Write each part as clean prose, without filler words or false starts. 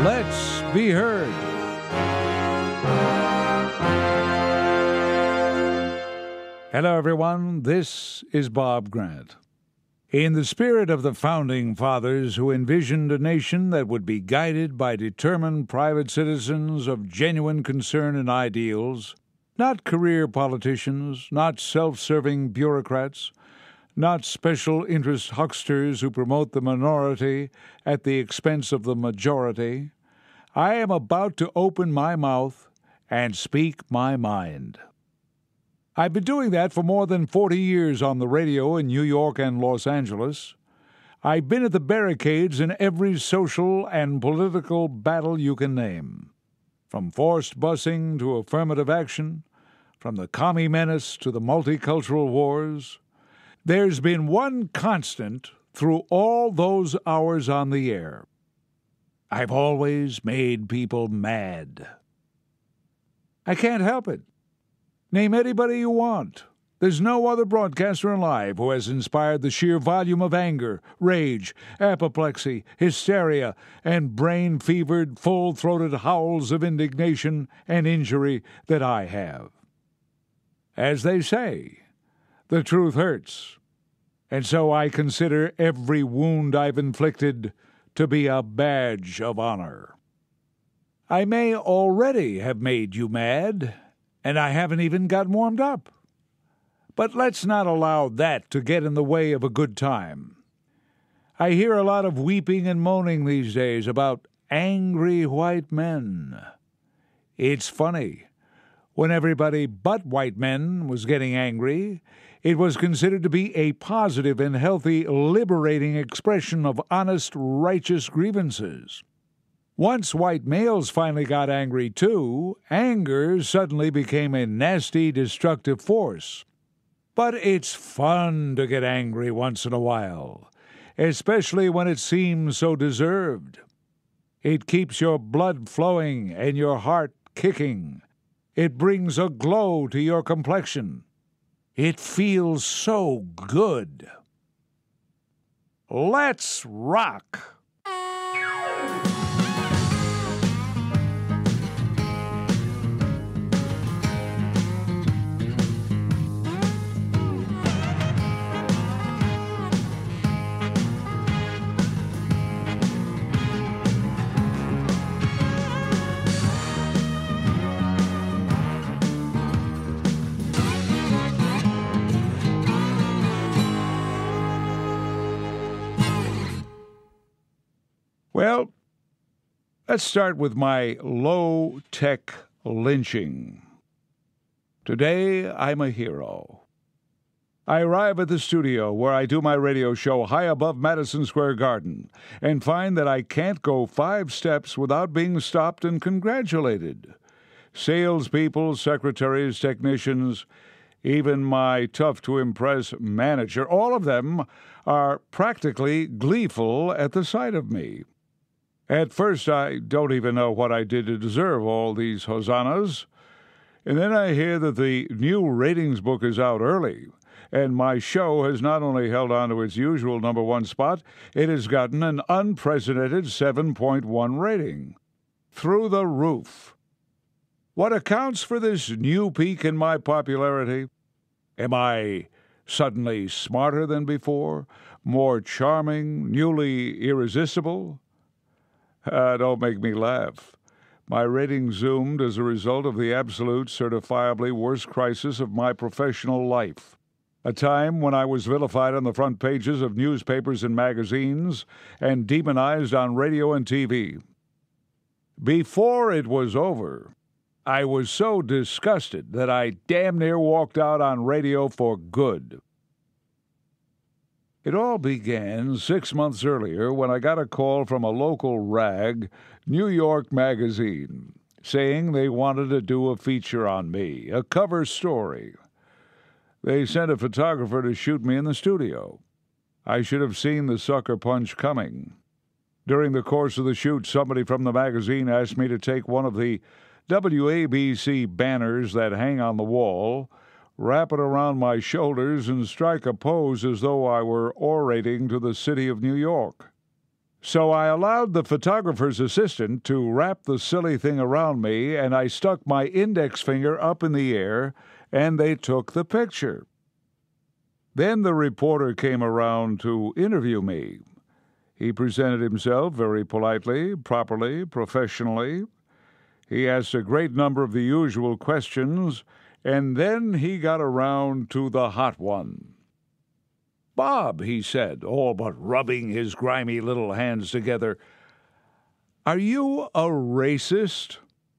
Let's be heard. Hello, everyone. This is Bob Grant. In the spirit of the Founding Fathers who envisioned a nation that would be guided by determined private citizens of genuine concern and ideals, not career politicians, not self-serving bureaucrats, not special interest hucksters who promote the minority at the expense of the majority, I am about to open my mouth and speak my mind. I've been doing that for more than 40 years on the radio in New York and Los Angeles. I've been at the barricades in every social and political battle you can name. From forced busing to affirmative action, from the commie menace to the multicultural wars, there's been one constant through all those hours on the air. I've always made people mad. I can't help it. Name anybody you want. There's no other broadcaster alive who has inspired the sheer volume of anger, rage, apoplexy, hysteria, and brain-fevered, full-throated howls of indignation and injury that I have. As they say, the truth hurts, and so I consider every wound I've inflicted to be a badge of honor. I may already have made you mad, and I haven't even got warmed up. But let's not allow that to get in the way of a good time. I hear a lot of weeping and moaning these days about angry white men. It's funny. When everybody but white men was getting angry, it was considered to be a positive and healthy, liberating expression of honest, righteous grievances. Once white males finally got angry, too, anger suddenly became a nasty, destructive force. But it's fun to get angry once in a while, especially when it seems so deserved. It keeps your blood flowing and your heart kicking. It brings a glow to your complexion. It feels so good. Let's rock! Well, let's start with my low-tech lynching. Today, I'm a hero. I arrive at the studio where I do my radio show high above Madison Square Garden and find that I can't go 5 steps without being stopped and congratulated. Salespeople, secretaries, technicians, even my tough-to-impress manager, all of them are practically gleeful at the sight of me. At first, I don't even know what I did to deserve all these hosannas. And then I hear that the new ratings book is out early, and my show has not only held on to its usual #1 spot, it has gotten an unprecedented 7.1 rating. Through the roof. What accounts for this new peak in my popularity? Am I suddenly smarter than before, more charming, newly irresistible? Don't make me laugh. My rating zoomed as a result of the absolute, certifiably worst crisis of my professional life. A time when I was vilified on the front pages of newspapers and magazines and demonized on radio and TV. Before it was over, I was so disgusted that I damn near walked out on radio for good. It all began 6 months earlier when I got a call from a local rag, New York magazine, saying they wanted to do a feature on me, a cover story. They sent a photographer to shoot me in the studio. I should have seen the sucker punch coming. During the course of the shoot, somebody from the magazine asked me to take one of the WABC banners that hang on the wall, wrap it around my shoulders, and strike a pose as though I were orating to the city of New York. So I allowed the photographer's assistant to wrap the silly thing around me, and I stuck my index finger up in the air, and they took the picture. Then the reporter came around to interview me. He presented himself very politely, properly, professionally. He asked a great number of the usual questions, and then he got around to the hot one. "Bob," he said, all but rubbing his grimy little hands together, "are you a racist?"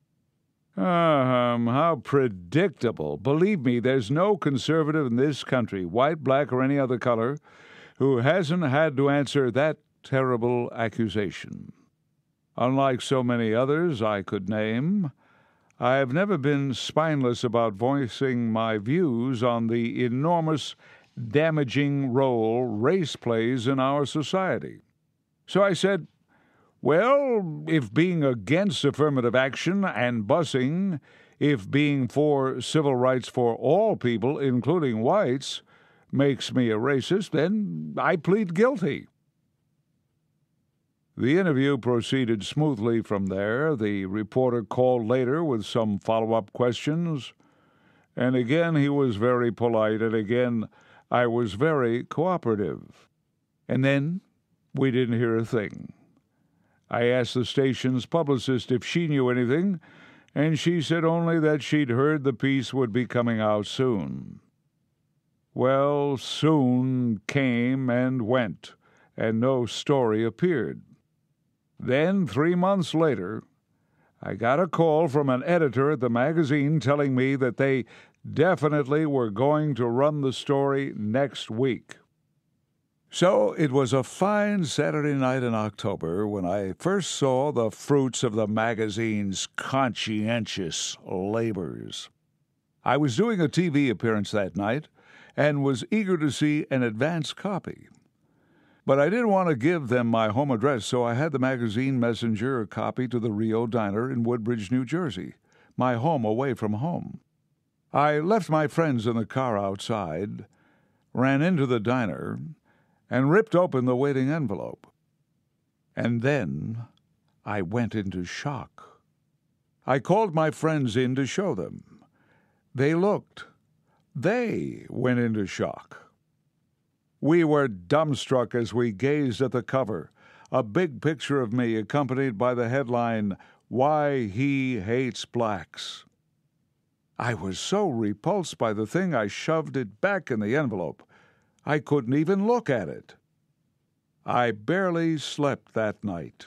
How predictable. Believe me, there's no conservative in this country, white, black, or any other color, who hasn't had to answer that terrible accusation. Unlike so many others I could name, I have never been spineless about voicing my views on the enormous, damaging role race plays in our society. So I said, well, if being against affirmative action and busing, if being for civil rights for all people, including whites, makes me a racist, then I plead guilty. The interview proceeded smoothly from there. The reporter called later with some follow-up questions, and again he was very polite, and again I was very cooperative. And then we didn't hear a thing. I asked the station's publicist if she knew anything, and she said only that she'd heard the piece would be coming out soon. Well, soon came and went, and no story appeared. Then, 3 months later, I got a call from an editor at the magazine telling me that they definitely were going to run the story next week. So it was a fine Saturday night in October when I first saw the fruits of the magazine's conscientious labors. I was doing a TV appearance that night and was eager to see an advance copy. But I didn't want to give them my home address, so I had the magazine messenger a copy to the Rio Diner in Woodbridge, New Jersey, my home away from home. I left my friends in the car outside, ran into the diner, and ripped open the waiting envelope. And then I went into shock. I called my friends in to show them. They looked. They went into shock. We were dumbstruck as we gazed at the cover, a big picture of me accompanied by the headline, "Why He Hates Blacks." I was so repulsed by the thing I shoved it back in the envelope. I couldn't even look at it. I barely slept that night.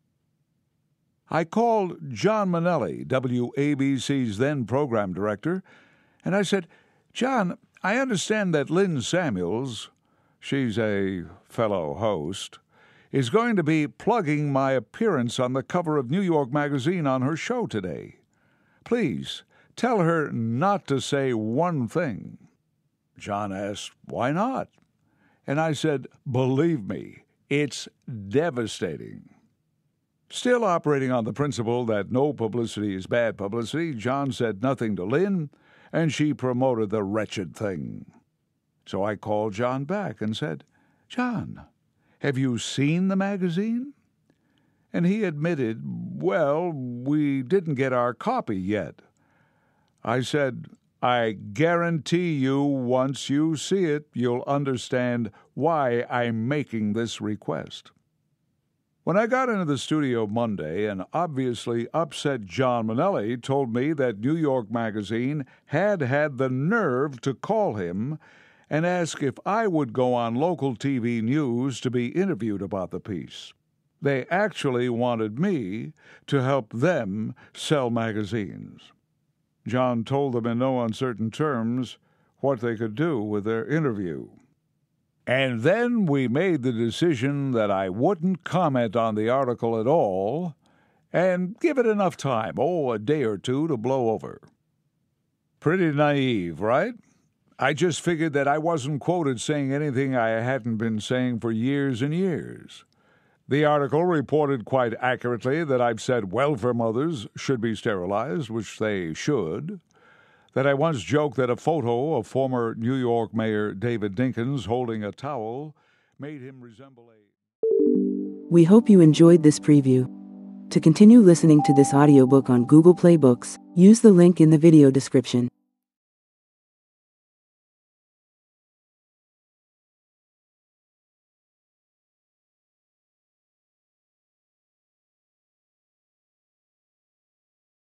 I called John Manelli, WABC's then program director, and I said, "John, I understand that Lynn Samuels, she's a fellow host, is going to be plugging my appearance on the cover of New York Magazine on her show today. Please, tell her not to say one thing." John asked, "Why not?" And I said, "Believe me, it's devastating." Still operating on the principle that no publicity is bad publicity, John said nothing to Lynn, and she promoted the wretched thing. So I called John back and said, "John, have you seen the magazine?" And he admitted, "Well, we didn't get our copy yet." I said, "I guarantee you once you see it, you'll understand why I'm making this request." When I got into the studio Monday, an obviously upset John Manelli told me that New York Magazine had the nerve to call him and ask if I would go on local TV news to be interviewed about the piece. They actually wanted me to help them sell magazines. John told them in no uncertain terms what they could do with their interview. And then we made the decision that I wouldn't comment on the article at all and give it enough time, a day or two, to blow over. Pretty naive, right? I just figured that I wasn't quoted saying anything I hadn't been saying for years and years. The article reported quite accurately that I've said welfare mothers should be sterilized, which they should, that I once joked that a photo of former New York Mayor David Dinkins holding a towel made him resemble a... We hope you enjoyed this preview. To continue listening to this audiobook on Google Play Books, use the link in the video description.